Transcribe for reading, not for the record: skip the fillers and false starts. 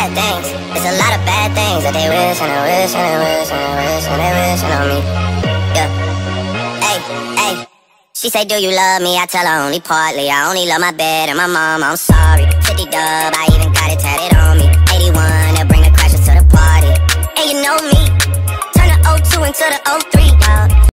bad things. It's a lot of bad things that they wish and they wish and they wish and they wish and they wishing on me. Yeah. Hey, hey. She say, do you love me? I tell her only partly. I only love my bed and my mom, I'm sorry. 50 dub, I even got it tatted